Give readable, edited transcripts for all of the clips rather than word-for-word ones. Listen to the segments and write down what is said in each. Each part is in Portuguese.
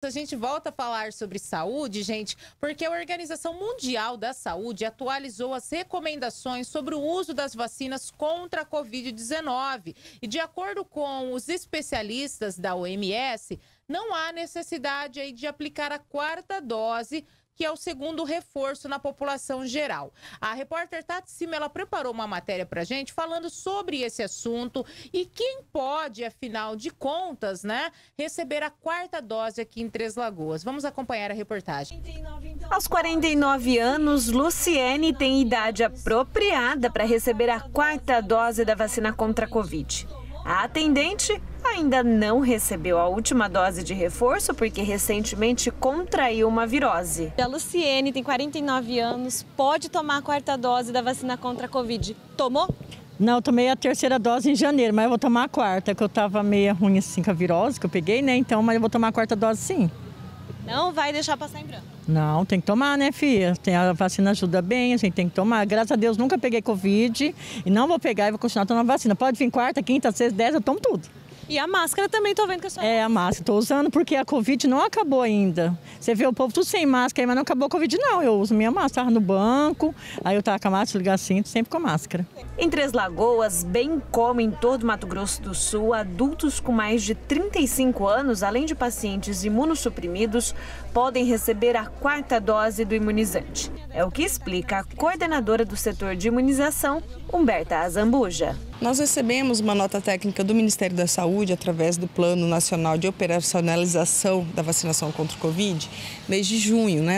A gente volta a falar sobre saúde, gente, porque a Organização Mundial da Saúde atualizou as recomendações sobre o uso das vacinas contra a Covid-19. E de acordo com os especialistas da OMS, não há necessidade aí de aplicar a quarta dose, que é o segundo reforço na população geral. A repórter Tati Sima, ela preparou uma matéria pra gente falando sobre esse assunto e quem pode, afinal de contas, né, receber a quarta dose aqui em Três Lagoas. Vamos acompanhar a reportagem. Aos 49 anos, Luciene tem idade apropriada para receber a quarta dose da vacina contra a Covid. A atendente ainda não recebeu a última dose de reforço porque recentemente contraiu uma virose. A Luciene tem 49 anos, pode tomar a quarta dose da vacina contra a Covid. Tomou? Não, eu tomei a terceira dose em janeiro, mas eu vou tomar a quarta, que eu tava meio ruim assim com a virose que eu peguei, né? Então, mas eu vou tomar a quarta dose sim. Não vai deixar passar em branco? Não, tem que tomar, né, filha? A vacina ajuda bem, a gente tem que tomar. Graças a Deus, nunca peguei Covid e não vou pegar e vou continuar tomando vacina. Pode vir quarta, quinta, sexta, 10, eu tomo tudo. E a máscara também, tô vendo que a senhora... É, a máscara, estou usando porque a Covid não acabou ainda. Você vê o povo tudo sem máscara, mas não acabou a Covid não. Eu uso minha máscara, estava no banco, aí eu estava com a máscara, ligar assim, sempre com a máscara. Em Três Lagoas, bem como em todo Mato Grosso do Sul, adultos com mais de 35 anos, além de pacientes imunossuprimidos, podem receber a quarta dose do imunizante. É o que explica a coordenadora do setor de imunização, Humberta Azambuja. Nós recebemos uma nota técnica do Ministério da Saúde através do Plano Nacional de Operacionalização da Vacinação contra o Covid, mês de junho, né,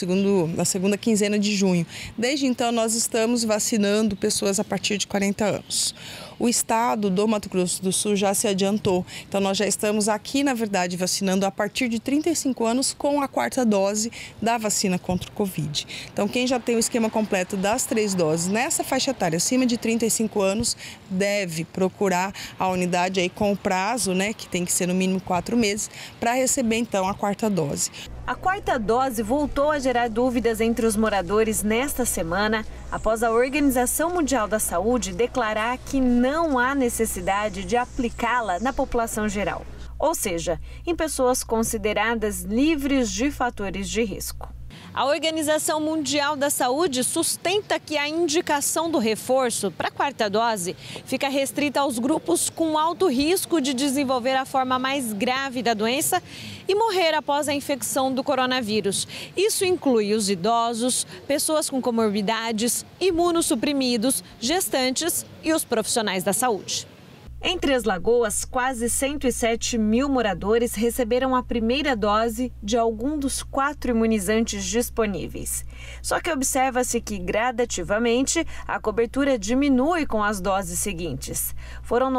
da segunda quinzena de junho. Desde então, nós estamos vacinando pessoas a partir de 40 anos. O estado do Mato Grosso do Sul já se adiantou, então nós já estamos aqui, na verdade, vacinando a partir de 35 anos com a quarta dose da vacina contra o Covid. Então, quem já tem o esquema completo das 3 doses nessa faixa etária, acima de 35 anos, deve procurar a unidade aí com o prazo, né, que tem que ser no mínimo 4 meses, para receber então a quarta dose. A quarta dose voltou a gerar dúvidas entre os moradores nesta semana, após a Organização Mundial da Saúde declarar que não há necessidade de aplicá-la na população geral, ou seja, em pessoas consideradas livres de fatores de risco. A Organização Mundial da Saúde sustenta que a indicação do reforço para a quarta dose fica restrita aos grupos com alto risco de desenvolver a forma mais grave da doença e morrer após a infecção do coronavírus. Isso inclui os idosos, pessoas com comorbidades, imunossuprimidos, gestantes e os profissionais da saúde. Em Três Lagoas, quase 107 mil moradores receberam a primeira dose de algum dos 4 imunizantes disponíveis. Só que observa-se que, gradativamente, a cobertura diminui com as doses seguintes. Foram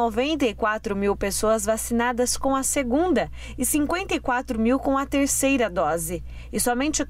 94 mil pessoas vacinadas com a segunda e 54 mil com a terceira dose. E somente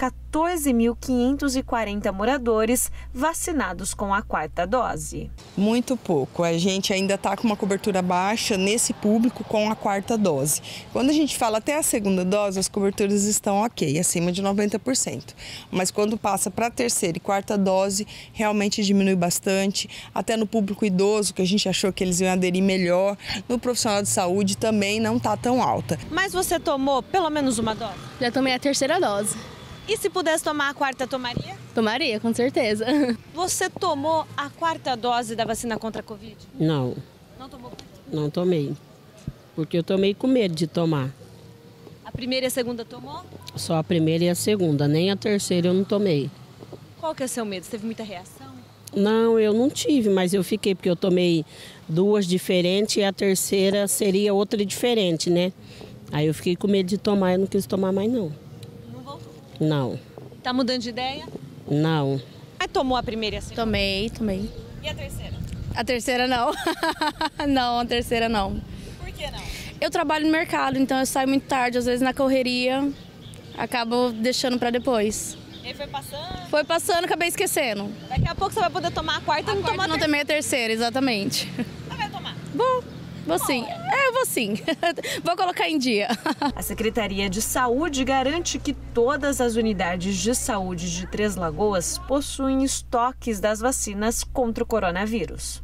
14.540 moradores vacinados com a quarta dose. Muito pouco. A gente ainda está com uma cobertura baixa nesse público com a quarta dose. Quando a gente fala até a segunda dose, as coberturas estão ok, acima de 90%. Mas quando passa para a terceira e quarta dose, realmente diminui bastante. Até no público idoso, que a gente achou que eles iam aderir melhor, no profissional de saúde também não está tão alta. Mas você tomou pelo menos uma dose? Já tomei a terceira dose. E se pudesse tomar a quarta, tomaria? Tomaria, com certeza. Você tomou a quarta dose da vacina contra a Covid? Não. Não tomou? Não tomei, porque eu tomei com medo de tomar. A primeira e a segunda tomou? Só a primeira e a segunda, nem a terceira eu não tomei. Qual que é o seu medo? Você teve muita reação? Não, eu não tive, mas eu fiquei, porque eu tomei 2 diferentes e a terceira seria outra diferente, né? Aí eu fiquei com medo de tomar, eu não quis tomar mais não. Não voltou? Não. Tá mudando de ideia? Não. Aí tomou a primeira e a segunda? Tomei. E a terceira? A terceira não. Não, a terceira não. Por que não? Eu trabalho no mercado, então eu saio muito tarde, às vezes na correria, acabo deixando para depois. E aí foi passando? Foi passando, acabei esquecendo. Daqui a pouco você vai poder tomar a quarta e não tomar a Não tomei a terceira, exatamente. Mas vai tomar? Vou sim. Eu vou sim. Vou colocar em dia. A Secretaria de Saúde garante que todas as unidades de saúde de Três Lagoas possuem estoques das vacinas contra o coronavírus.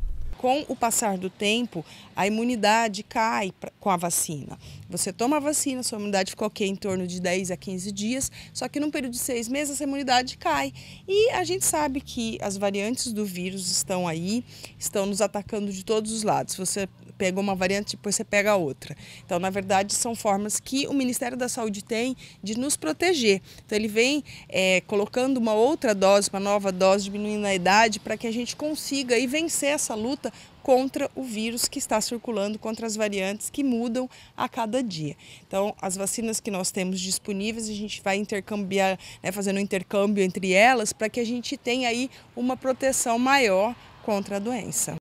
com o passar do tempo, a imunidade cai com a vacina. Você toma a vacina, sua imunidade ficou ok em torno de 10 a 15 dias, só que num período de 6 meses essa imunidade cai. E a gente sabe que as variantes do vírus estão aí, estão nos atacando de todos os lados. Você pega uma variante, depois você pega a outra. Então, na verdade, são formas que o Ministério da Saúde tem de nos proteger. Então, ele vem colocando uma outra dose, uma nova dose, diminuindo a idade, para que a gente consiga aí vencer essa luta contra o vírus que está circulando, contra as variantes que mudam a cada dia. Então, as vacinas que nós temos disponíveis, a gente vai intercambiar, fazendo um intercâmbio entre elas, para que a gente tenha aí uma proteção maior contra a doença.